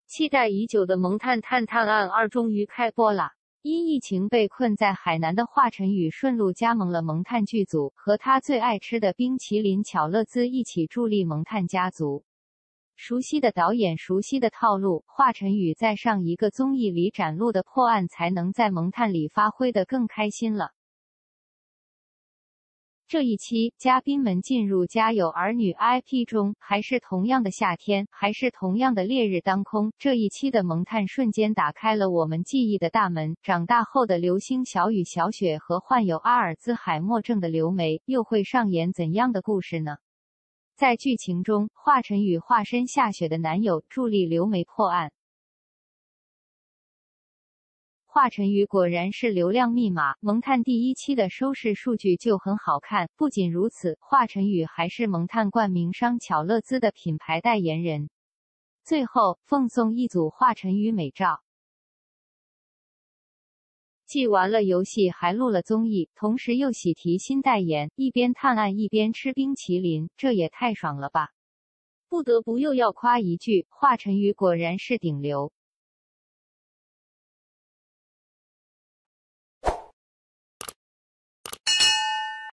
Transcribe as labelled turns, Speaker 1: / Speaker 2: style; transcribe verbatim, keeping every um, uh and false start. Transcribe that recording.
Speaker 1: 期待已久的萌探探探案二终于开播啦！因疫情被困在海南的华晨宇顺路加盟了萌探剧组，和他最爱吃的冰淇淋巧乐兹一起助力萌探家族。熟悉的导演，熟悉的套路，华晨宇在上一个综艺里展露的破案才能在萌探里发挥得更开心了。这一期，嘉宾们进入家有儿女 I P 中，还是同样的夏天，还是同样的烈日当空。这一期的萌探瞬间打开了我们记忆的大门。长大后的流星小雨、小雪和患有阿尔兹海默症的刘梅，又会上演怎样的故事呢？在剧情中，华晨宇化身夏雪的男友，助力刘梅破案。华晨宇果然是流量密码，萌探第一期的收视数据就很好看。不仅如此，华晨宇还是萌探冠名商巧乐兹的品牌代言人。最后，奉送一组华晨宇美照。既玩了游戏，还录了综艺，同时又喜提新代言，一边探案一边吃冰淇淋，这也太爽了吧！不得不又要夸一句，华晨宇果然是顶流。